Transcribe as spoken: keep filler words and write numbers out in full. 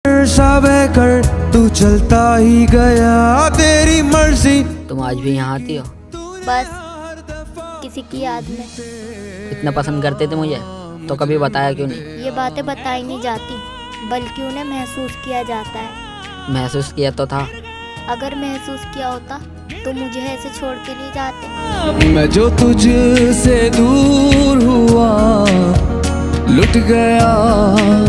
साबे कर तू चलता ही गया तेरी मर्जी। तुम आज भी यहाँ आती हो? बस किसी की याद में। इतना पसंद करते थे मुझे तो कभी बताया क्यों नहीं? ये बातें बताई नहीं जाती बल्कि उन्हें महसूस किया जाता है। महसूस किया तो था। अगर महसूस किया होता तो मुझे ऐसे छोड़ के नहीं जाते। मैं जो तुझसे दूर हुआ लुट गया।